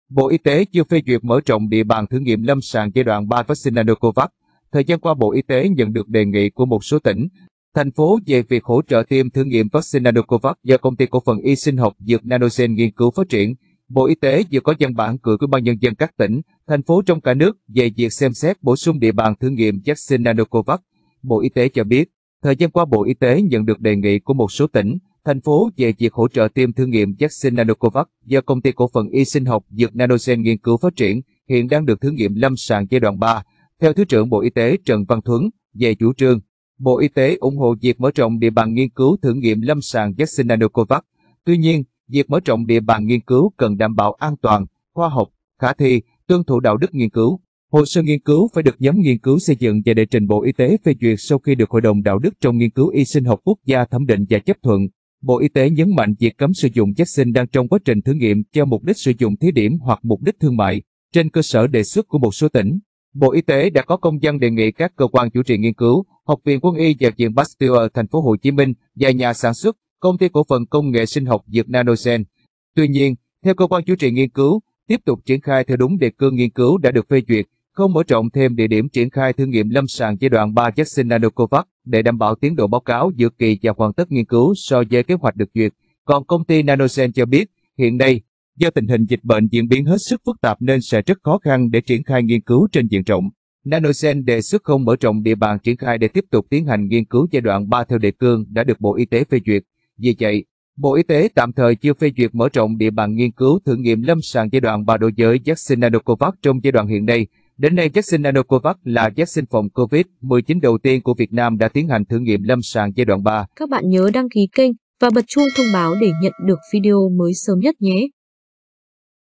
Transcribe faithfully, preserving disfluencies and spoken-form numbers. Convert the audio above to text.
Bộ Y tế chưa phê duyệt mở rộng địa bàn thử nghiệm lâm sàng giai đoạn ba vaccine Nanocovax. Thời gian qua, Bộ Y tế nhận được đề nghị của một số tỉnh, thành phố về việc hỗ trợ tiêm thử nghiệm vaccine Nanocovax do Công ty Cổ phần Y sinh học Dược Nanogen nghiên cứu phát triển. Bộ Y tế vừa có văn bản gửi Ủy ban nhân dân các tỉnh, thành phố trong cả nước về việc xem xét bổ sung địa bàn thử nghiệm vaccine Nanocovax. Bộ Y tế cho biết, thời gian qua Bộ Y tế nhận được đề nghị của một số tỉnh, thành phố về việc hỗ trợ tiêm thử nghiệm vaccine Nanocovax do Công ty Cổ phần Y sinh học Dược Nanogen nghiên cứu phát triển, hiện đang được thử nghiệm lâm sàng giai đoạn ba. Theo Thứ trưởng Bộ Y tế Trần Văn Thuấn, về chủ trương, Bộ Y tế ủng hộ việc mở rộng địa bàn nghiên cứu thử nghiệm lâm sàng vaccine Nanocovax. Tuy nhiên, việc mở rộng địa bàn nghiên cứu cần đảm bảo an toàn, khoa học, khả thi, tuân thủ đạo đức nghiên cứu. Hồ sơ nghiên cứu phải được nhóm nghiên cứu xây dựng và đệ trình Bộ Y tế phê duyệt sau khi được Hội đồng Đạo đức trong Nghiên cứu Y sinh học quốc gia thẩm định và chấp thuận. Bộ Y tế nhấn mạnh việc cấm sử dụng vaccine đang trong quá trình thử nghiệm cho mục đích sử dụng thí điểm hoặc mục đích thương mại. Trên cơ sở đề xuất của một số tỉnh, Bộ Y tế đã có công văn đề nghị các cơ quan chủ trì nghiên cứu, Học viện Quân y và Viện Pasteur thành phố Hồ Chí Minh và nhà sản xuất, Công ty Cổ phần Công nghệ Sinh học Dược Nanogen. Tuy nhiên, theo cơ quan chủ trì nghiên cứu, tiếp tục triển khai theo đúng đề cương nghiên cứu đã được phê duyệt, không mở rộng thêm địa điểm triển khai thử nghiệm lâm sàng giai đoạn ba vaccine Nanocovax để đảm bảo tiến độ báo cáo dự kỳ và hoàn tất nghiên cứu so với kế hoạch được duyệt. Còn công ty Nanogen cho biết, hiện nay, do tình hình dịch bệnh diễn biến hết sức phức tạp nên sẽ rất khó khăn để triển khai nghiên cứu trên diện rộng. Nanogen đề xuất không mở rộng địa bàn triển khai để tiếp tục tiến hành nghiên cứu giai đoạn ba theo đề cương đã được Bộ Y tế phê duyệt. Vì vậy, Bộ Y tế tạm thời chưa phê duyệt mở rộng địa bàn nghiên cứu thử nghiệm lâm sàng giai đoạn ba đối với vaccine Nanocovax trong giai đoạn hiện nay. Đến nay, vaccine Nanocovax là vaccine phòng Covid mười chín đầu tiên của Việt Nam đã tiến hành thử nghiệm lâm sàng giai đoạn ba. Các bạn nhớ đăng ký kênh và bật chuông thông báo để nhận được video mới sớm nhất nhé.